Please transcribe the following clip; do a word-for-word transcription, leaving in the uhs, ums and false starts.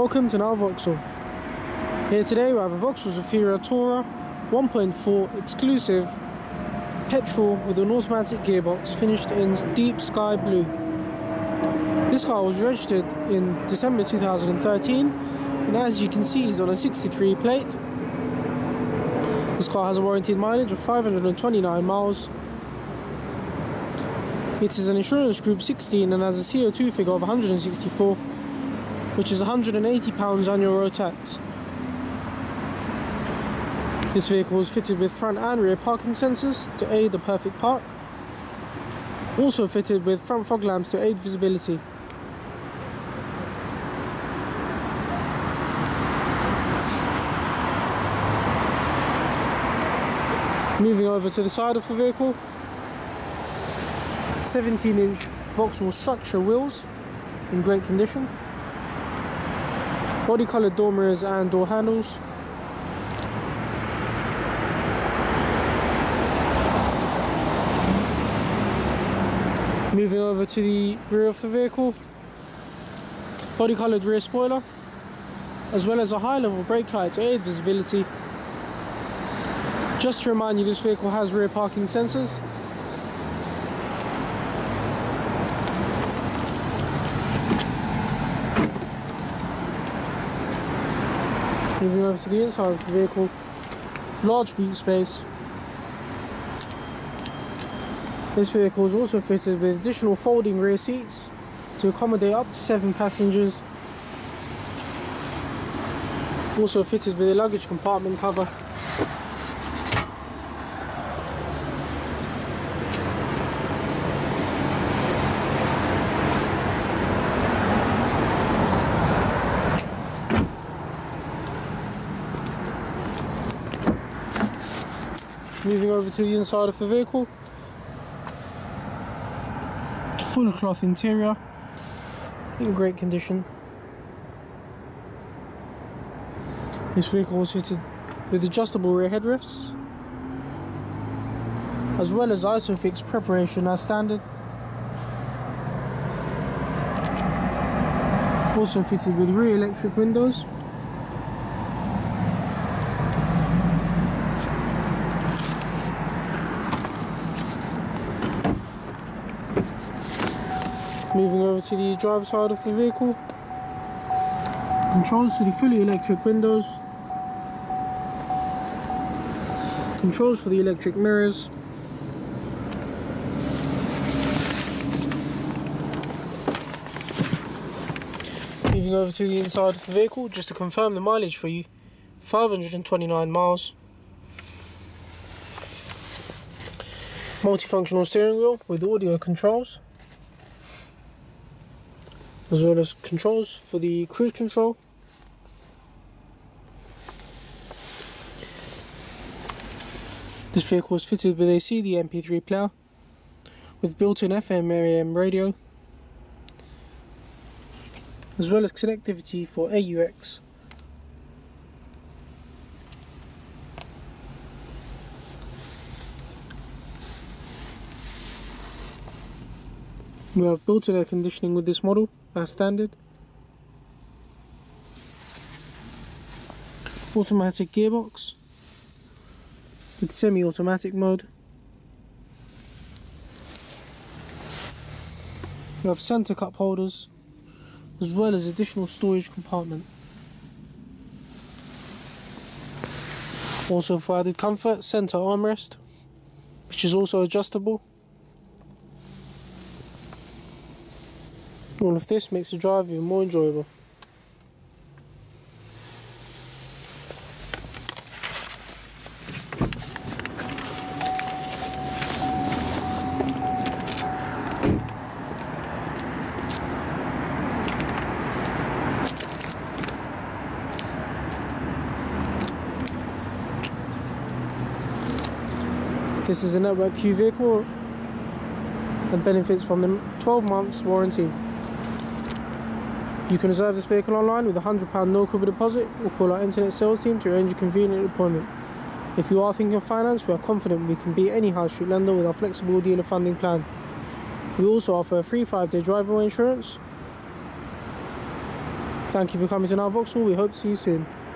Welcome to Now Vauxhall. Here today we have a Vauxhall Zafira Tourer one point four exclusive petrol with an automatic gearbox finished in deep sky blue. This car was registered in December two thousand thirteen and as you can see is on a sixty-three plate. This car has a warranted mileage of five hundred twenty-nine miles. It is an insurance group sixteen and has a C O two figure of one hundred sixty-four, which is one hundred eighty pounds annual road tax. This vehicle is fitted with front and rear parking sensors to aid the perfect park. Also fitted with front fog lamps to aid visibility. Moving over to the side of the vehicle, seventeen inch Vauxhall structure wheels in great condition, body coloured door mirrors and door handles, moving over to the rear of the vehicle, body coloured rear spoiler, as well as a high level brake light to aid visibility. Just to remind you, this vehicle has rear parking sensors. Moving over to the inside of the vehicle, large boot space. This vehicle is also fitted with additional folding rear seats to accommodate up to seven passengers. Also fitted with a luggage compartment cover. Moving over to the inside of the vehicle, full cloth interior in great condition. This vehicle was fitted with adjustable rear headrests as well as ISOFIX preparation as standard. Also fitted with rear electric windows. Moving over to the driver's side of the vehicle, controls to the fully electric windows, controls for the electric mirrors, moving over to the inside of the vehicle, just to confirm the mileage for you, five hundred twenty-nine miles. Multifunctional steering wheel with audio controls, as well as controls for the cruise control. This vehicle is fitted with a C D M P three player with built-in F M A M radio, as well as connectivity for A U X. We have built-in air conditioning with this model as standard. Automatic gearbox with semi-automatic mode. We have centre cup holders as well as additional storage compartment. Also for added comfort, centre armrest, which is also adjustable. All of this makes the drive even more enjoyable. This is a Network Q vehicle and benefits from a twelve months warranty. You can reserve this vehicle online with a one hundred pound no-cover deposit or call our internet sales team to arrange a convenient appointment. If you are thinking of finance, we are confident we can beat any high street lender with our flexible dealer funding plan. We also offer a free five day drive away insurance Thank you for coming to our Vauxhall. We hope to see you soon.